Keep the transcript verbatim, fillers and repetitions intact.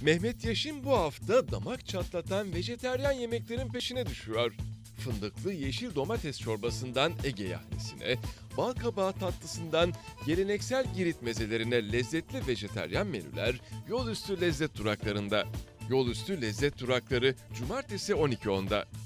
Mehmet Yaşin bu hafta damak çatlatan vejeteryan yemeklerin peşine düşüyor. Fındıklı yeşil domates çorbasından Ege yahnisine, bal kabağı tatlısından geleneksel Girit mezelerine lezzetli vejeteryan menüler yol üstü lezzet duraklarında. Yol üstü lezzet durakları cumartesi on iki onda.